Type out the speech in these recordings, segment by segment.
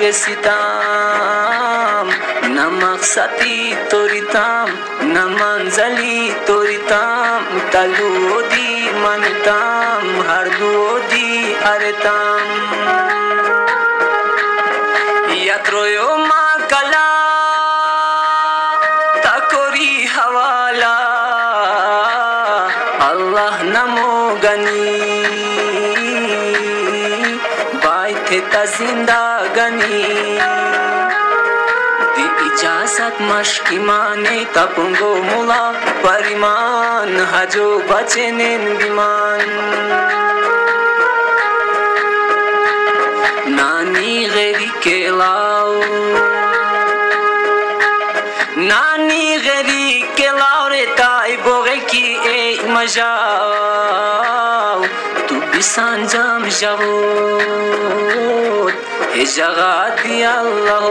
رسیدم، نه مقصدی توریتم نه منزلی توریتم، تلو دی منتم هر دو دی ارتم. یترویو مکلا تکوری حوالا الله نمو گنی تا زندگانی دی اجازت مشکی مانے تپنگو مولا پریمان حجو بچنین بیمان. نانی غیری کے لاؤ نانی غیری کے لاؤ ریتائی بوغے کی اے مجاو تو بیسان جام جاوت اے جغادی اللہ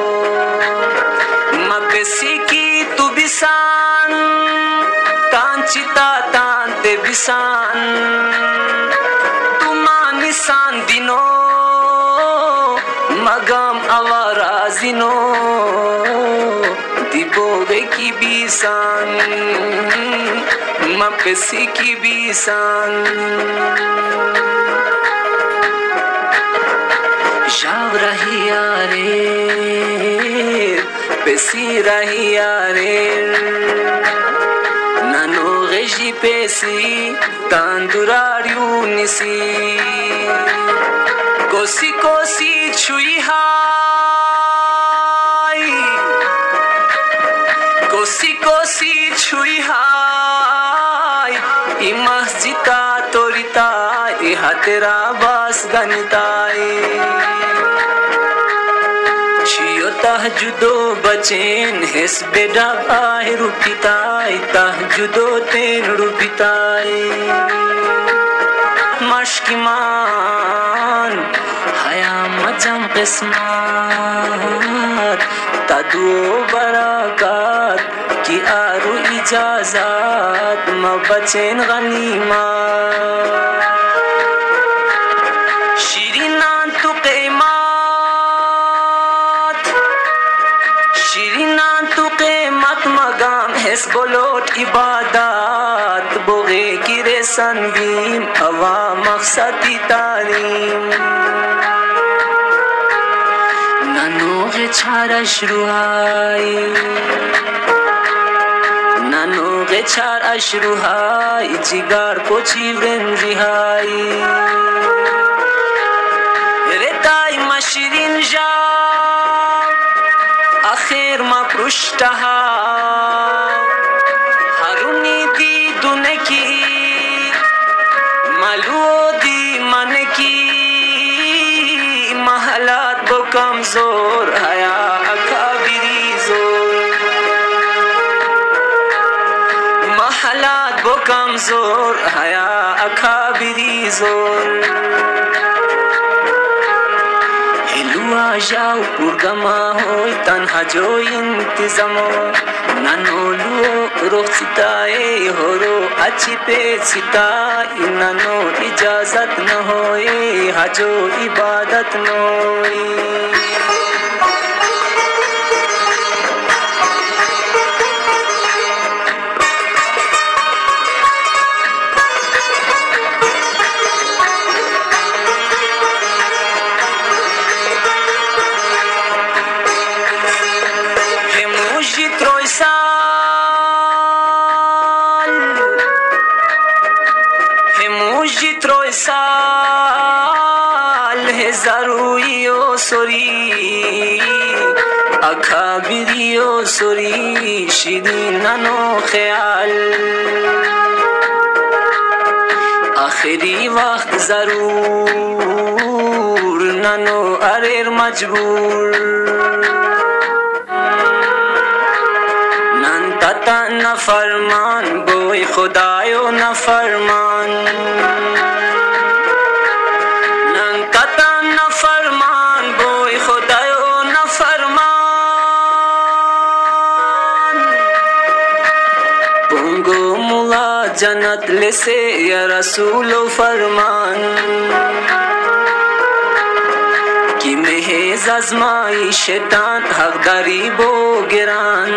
مکسی کی تو بیسان تانچتا تانتے بیسان تو مانسان دینو مگام آوارازینو دی بوغے کی بیسان مکسی کی بیسان. شاو رہی آرے پیسی رہی آرے نانو غیشی پیسی تاندوراریو نسی کوسی کوسی چھوئی ہائی کوسی کوسی چھوئی ہائی ای مسجدہ توریتا ای ہاترا باس گنتائی چیو تہجدو بچین حس بیڈا آئی روپیتائی تہجدو تین روپیتائی مشکی مان حیا مجم قسمت تدو برکات کی آرو اجازت مبچین غنیمت. شیرینان تو قیمت شیرینان تو قیمت مگام حس بلوٹ عبادت بوغے کی رسن بیم ہوا مقصدی تعلیم. ننوغ چارش روحائی ننوغ چارش روحائی جگر پوچی ون ریحائی ریتائی مشیرین جا آخر ما پرشتها هرونی دی دونکی ملو دی منکی محلات بو کمزور حیا اکابری زور محلات بو کمزور حیا اکابری زور. جاو پرگما ہوئی تنہا جو انتظامو نانولو روح ستائے ہورو اچھی پیت ستائی نانو اجازت نہ ہوئی حجو عبادت نوئی. سال ہے ضروریو سوری اکابریو سوری شیرینانو خیال آخری وقت ضرور نانو اریر مجبور نان تتا نفرمان بوئی خدایو نفرمان جنت لسے یا رسول و فرمان کی محض آزمایشتان حق داری بو گران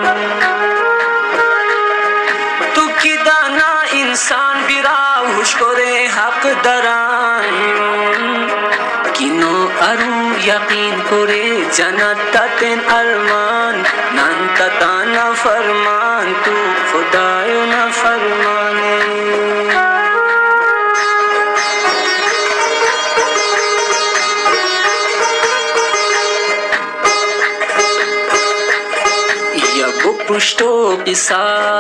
تو کی دانا انسان بیرا ہوش کرے حق دران کینو ارو یقین کرے جنت تاتن ارمان نان تانا فرمان تو خدایو نا فرمانے پشتو قصہ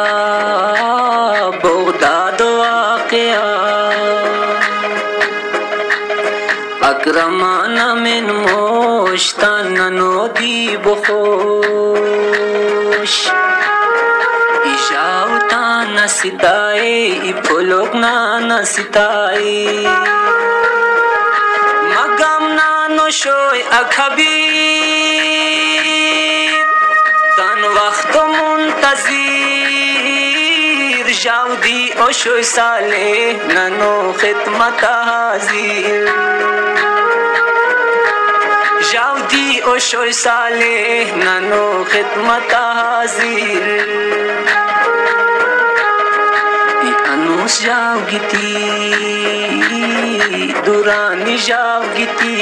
بغداد واقعہ اکرمان من موشتان ننودی بخوش ایشاوتان نستائی پھولوک نستائی مگم نانوشوی اکبیر تن وقت منتظر جاودی اوشوی صالح ننو خدمت حاضر جاودی اوشوی صالح ننو خدمت حاضر ای انوس جاو گیتی دورانی جاو گیتی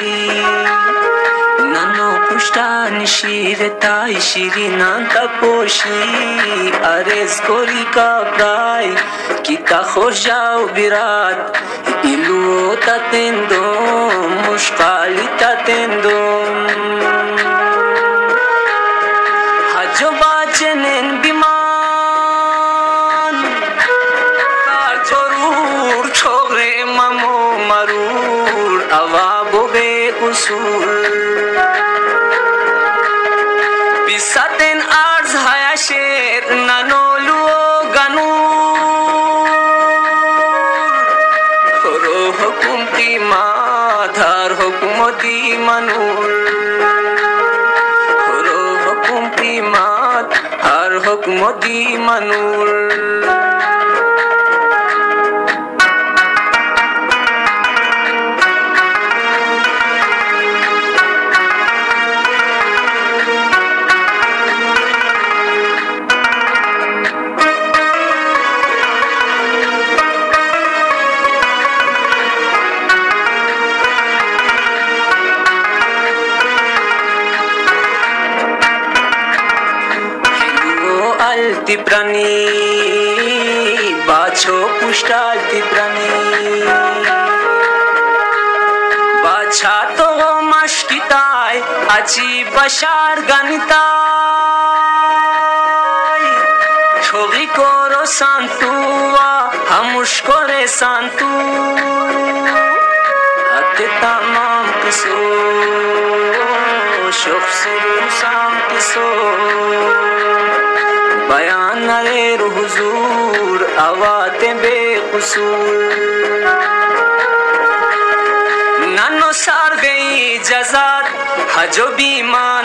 نانو پشتان شیر تای شیرینان تا پوشی عرض کوری کا برای کی تا خوش جاو برات ایلو تا تندوم مشقالی تا تندوم حجو باچنن بیمان کار چرور چوغره ممو مرور اوابو بے قصور ساتن ارز های شیر ننولو گنور رو حکم قیمت هر حکم دی منور رو حکم قیمت هر حکم دی منور तिप्रनी बाछो पुष्टाल तिप्रनी बाछा तो मश्किताय अच्छी बशार गनिताय छोगी कोरो सांतुआ हमुश कोरे सांतु हते तमाम किसो शोफ सुरू साम किसो بیان نریر حضور آواتے بے قصور ننو سار گئی جزات حجو بیمان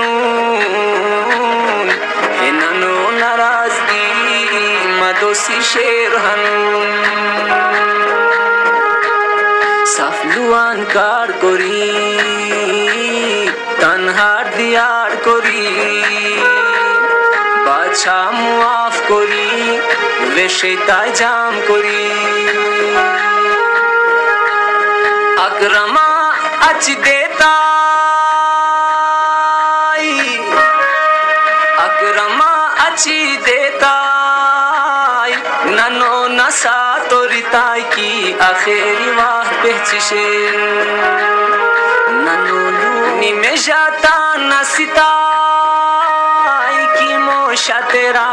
حنون ننو نرازگی مدوسی شیر حنون سفلوان کار کری تنہار دیار کری বাছা মুআফ করি বেশিতাই জাম করি আকরামা আচ দেতাই আকরামা আচি দেতাই নানো নাসা তরিতাই কি আখেরি ওয়াহ পেহচিশে নানো নিমে জাতা নাসিতা شاترا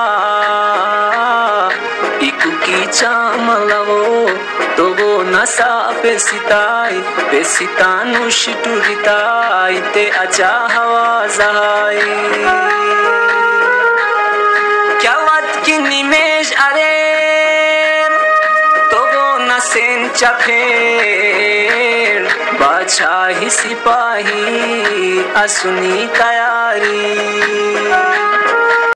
ایکو کی چاملو تو وہ نسا پیسیتانو شٹوریتائی تے اچا ہوا زہائی کیا وات کی نیمیش اریر تو وہ نسین چپھیر बादशाही सिपाही असुनी तैयारी